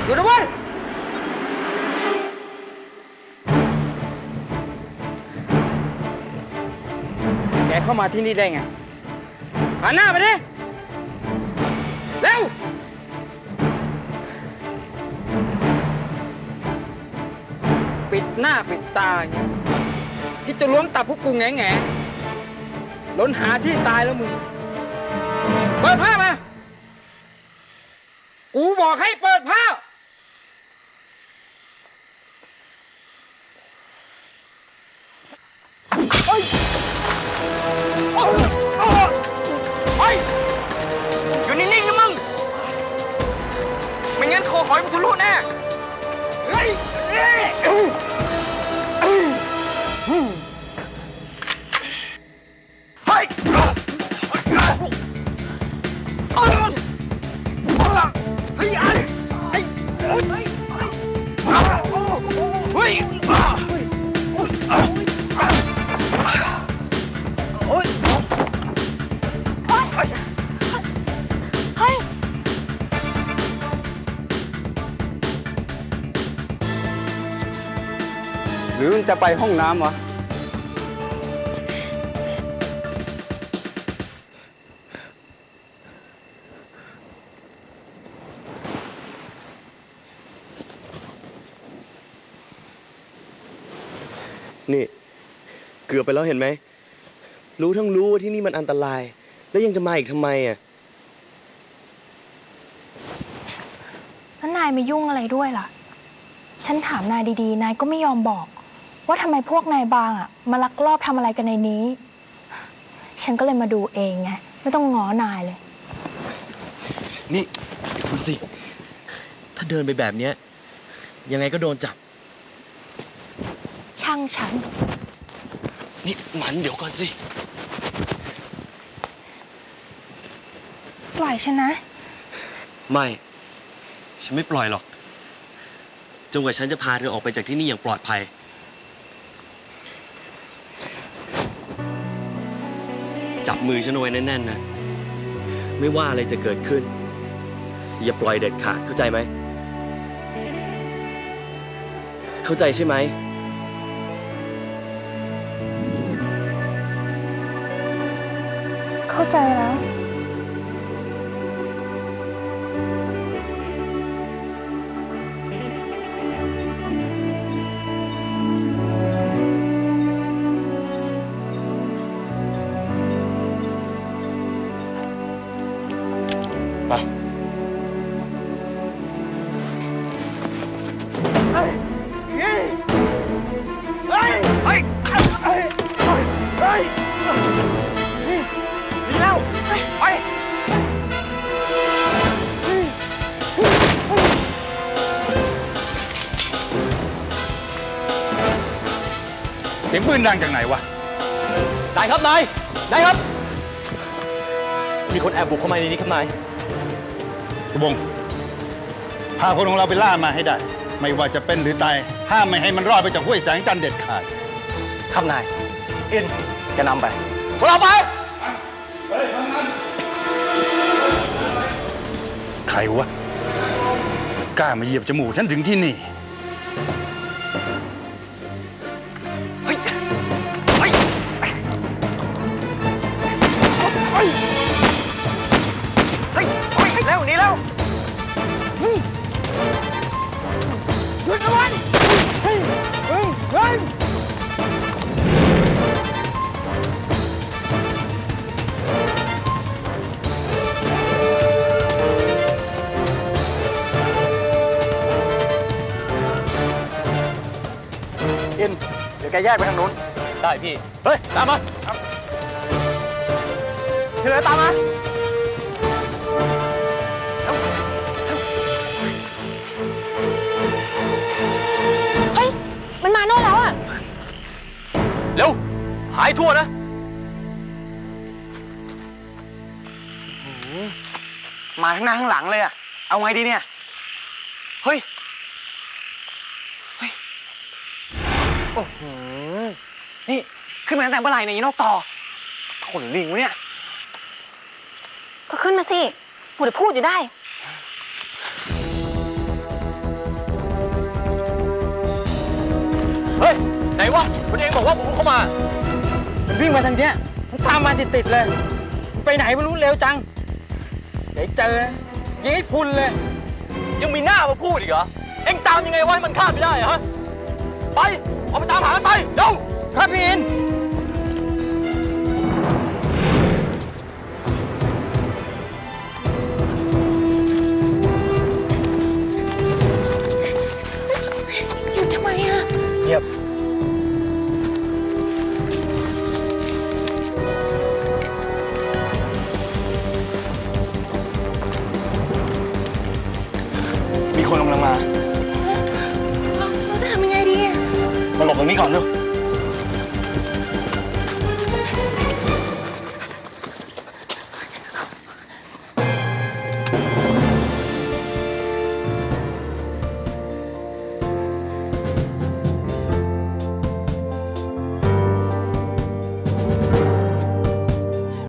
หยุดนะเว้ยแกเข้ามาที่นี่ได้ไงหันหน้าไปดิเร็วปิดหน้าปิดตาอย่างเงี้ยคิดจะล้วงตับพวกกูแง่ล้นหาที่ตายแล้วมึงเปิดผ้ามากูบอกให้เปิดผ้าเฮ้ยอยู่นิ่งๆนะมึงไม่งั้นคอหอยมึงทะลุแน่เฮ้ยหรือจะไปห้องน้ำวะนี่เกือบไปแล้วเห็นไหมรู้ทั้งรู้ว่าที่นี่มันอันตรายแล้วยังจะมาอีกทำไมอ่ะแล้วนายมายุ่งอะไรด้วยล่ะฉันถามนายดีๆนายก็ไม่ยอมบอกว่าทำไมพวกนายบางอ่ะมาลักลอบทำอะไรกันในนี้ฉันก็เลยมาดูเองไงไม่ต้องง้อนายเลยนี่เดี๋ยวคุณสิถ้าเดินไปแบบนี้ยังไงก็โดนจับช่างฉันนี่มันเดี๋ยวก่อนสิปล่อยฉันนะไม่ฉันไม่ปล่อยหรอกจนกว่าฉันจะพาเธอออกไปจากที่นี่อย่างปลอดภัยจับมือฉันเอาไว้แน่นๆนะไม่ว่าอะไรจะเกิดขึ้นอย่าปล่อยเด็ดขาดเข้าใจไหมเข้าใจใช่ไหมเข้าใจแล้วเสียงปืนดังจากไหนวะนายครับนายครับมีคนแอบบุกเข้ามาในนี้ครับนายกระบงพาคนของเราไปล่ามาให้ได้ไม่ว่าจะเป็นหรือตายห้ามไม่ให้มันรอดไปจากห้วยแสงจันทร์เด็ดขาดครับนายอินแกนำไปพวกเราไปใครวะกล้ามาเหยียบจมูกฉันถึงที่นี่เร็วหนีแล้วหยุดเอาไว้เฮ้ยอินเดี๋ยวแกแยกไปทางนู้นได้พี่เฮ้ยตามมาที่เหลือตามมามันมาโน่นแล้วอ่ะเร็วหายทั่วนะมาทั้งหน้าทั้งหลังเลยอ่ะเอาไงดีเนี่ยเฮ้ยโอ้โหนี่ขึ้นมาตั้งแต่เมื่อไหร่เนี่ยยีนกต่อขนลิงวะเนี่ยก็ขึ้นมาสิหมดพูดอยู่ได้ไหนวะคุณเองบอกว่าผมเข้ามามันวิ่งมาทางเนี้ยมันตามมาติดๆเลยมันไปไหนไม่รู้เร็วจังเดี๋ยวเจอยิงให้พุนเลยยังมีหน้ามาพูดอีกเหรอ เอ็งตามยังไงวะให้มันฆ่าไม่ได้ฮะ ไปเอาไปตามหามันไปเร็วครับพี่อินหยุดทำไมอะเงียบมีคนกำลังมาเราจะทำยังไงดีอะมาหลบตรงนี้ก่อนเร็ว